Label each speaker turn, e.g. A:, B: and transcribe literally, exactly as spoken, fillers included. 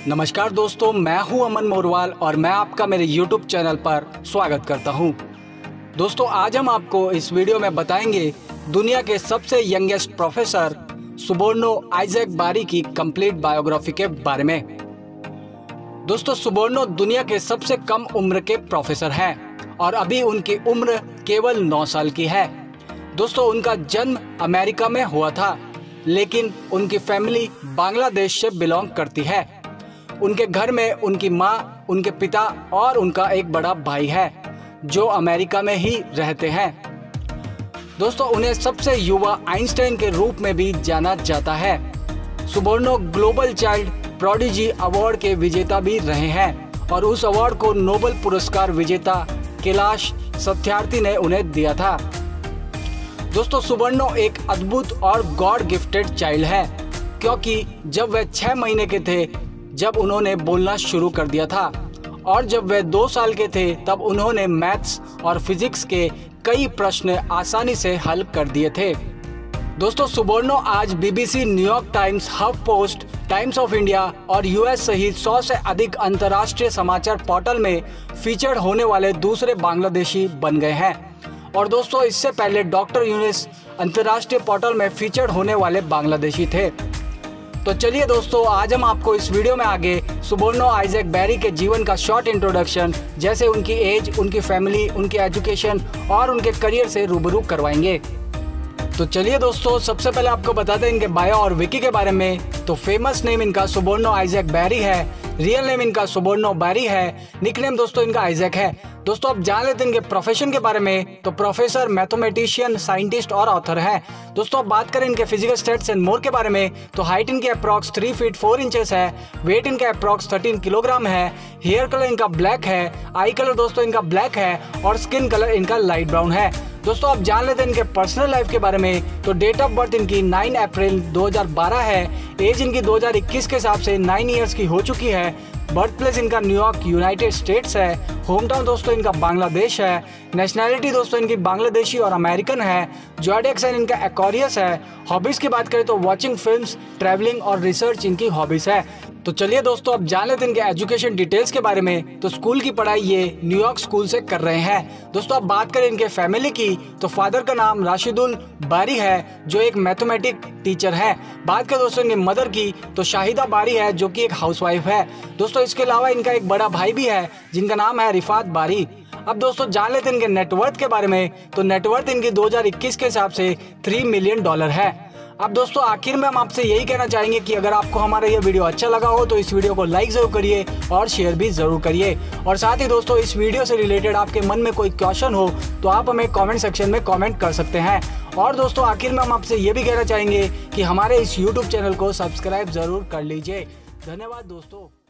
A: नमस्कार दोस्तों, मैं हूं अमन मोरवाल और मैं आपका मेरे यूट्यूब चैनल पर स्वागत करता हूं। दोस्तों, आज हम आपको इस वीडियो में बताएंगे दुनिया के सबसे यंगेस्ट प्रोफेसर सुबोर्नो आइजैक बारी की कंप्लीट बायोग्राफी के बारे में। दोस्तों, सुबोर्नो दुनिया के सबसे कम उम्र के प्रोफेसर हैं और अभी उनकी उम्र केवल नौ साल की है। दोस्तों, उनका जन्म अमेरिका में हुआ था, लेकिन उनकी फैमिली बांग्लादेश से बिलोंग करती है। उनके घर में उनकी माँ, उनके पिता और उनका एक बड़ा भाई है जो अमेरिका में ही रहते हैं। दोस्तों, उन्हें सबसे युवा आइंस्टाइन के रूप में भी जाना जाता है। Subarno global child prodigy award के विजेता भी रहे हैं और उस अवार्ड को नोबेल पुरस्कार विजेता कैलाश सत्यार्थी ने उन्हें दिया था। दोस्तों, सुबोर्नो एक अद्भुत और गॉड गिफ्टेड चाइल्ड है, क्योंकि जब वह छह महीने के थे जब उन्होंने बोलना शुरू कर दिया था और जब वह दो साल के थे तब उन्होंने मैथ्स और फिजिक्स के कई प्रश्न आसानी से हल कर दिए थे। दोस्तों, सुबोर्नो आज BBC, New York Times, Huff Post, Times of India और यूएस सहित सौ से अधिक अंतर्राष्ट्रीय समाचार पोर्टल में फीचर्ड होने वाले दूसरे बांग्लादेशी बन गए हैं। और दोस्तों, इससे पहले डॉक्टर यूनिस अंतर्राष्ट्रीय पोर्टल में फीचर्ड होने वाले बांग्लादेशी थे। तो चलिए दोस्तों, आज हम आपको इस वीडियो में आगे सुबोर्नो आइजैक बारी के जीवन का शॉर्ट इंट्रोडक्शन, जैसे उनकी एज, उनकी फैमिली, उनकी एजुकेशन और उनके करियर से रूबरू करवाएंगे। तो चलिए दोस्तों, सबसे पहले आपको बता दें इनके बायो और विकी के बारे में। तो फेमस नेम इनका सुबोर्नो आइजैक बारी है, रियल नेम इनका सुबोर्नो बारी है, निकनेम दोस्तों इनका आइजैक है। दोस्तों, अब जान लेते हैं इनके प्रोफेशन के बारे में। तो प्रोफेसर, मैथमेटिशियन, साइंटिस्ट और ऑथर हैं। दोस्तों, अब बात करें इनके फिजिकल स्टेट्स एंड मोर के बारे में। तो हाइट इनके approx three feet four inches है, वेट इनका अप्रॉक्स थर्टीन किलोग्राम है, हेयर कलर इनका ब्लैक है, आई कलर दोस्तों इनका ब्लैक है और स्किन कलर इनका लाइट ब्राउन है। दोस्तों, अब जान लेते हैं इनके पर्सनल लाइफ के बारे में। तो डेट ऑफ बर्थ इनकी नौ अप्रैल दो हज़ार बारह है, एज इनकी दो हज़ार इक्कीस के हिसाब से नौ इयर्स की हो चुकी है, बर्थ प्लेस इनका न्यूयॉर्क यूनाइटेड स्टेट्स है, होम टाउन दोस्तों इनका बांग्लादेश है, नेशनैलिटी दोस्तों इनकी बांग्लादेशी और अमेरिकन है, ज़ोडिएक साइन इनका एक्वेरियस है। हॉबीज़ की बात करें तो वॉचिंग फिल्म्स, ट्रैवलिंग और रिसर्च इनकी हॉबीज़ है। तो चलिए दोस्तों, अब जान लेते हैं इनके एजुकेशन डिटेल्स के बारे में। तो स्कूल की पढ़ाई ये न्यूयॉर्क स्कूल से कर रहे हैं। दोस्तों, अब बात करें इनके फैमिली की, तो फादर का नाम राशिदुल बारी है जो एक मैथमेटिक टीचर है। बात करें दोस्तों इनकी मदर की, तो शाहिदा बारी है जो कि एक हाउसवाइफ है। दोस्तों, इसके अलावा इनका एक बड़ा भाई भी है जिनका नाम है रिफात बारी। अब दोस्तों, जान लेते हैं इनके नेटवर्थ के बारे में। तो नेटवर्थ इनकी दो हज़ार इक्कीस के हिसाब से तीन मिलियन डॉलर है। अब दोस्तों, आखिर में हम आपसे यही कहना चाहेंगे कि अगर आपको हमारा ये वीडियो अच्छा लगा हो तो इस वीडियो को लाइक जरूर करिए और शेयर भी जरूर करिए। और साथ ही दोस्तों, इस वीडियो से रिलेटेड आपके मन में कोई क्वेश्चन हो तो आप हमें कमेंट सेक्शन में कमेंट कर सकते हैं। और दोस्तों, आखिर में हम आपसे ये भी कहना चाहेंगे कि हमारे इस यूट्यूब चैनल को सब्सक्राइब जरूर कर लीजिए। धन्यवाद दोस्तों।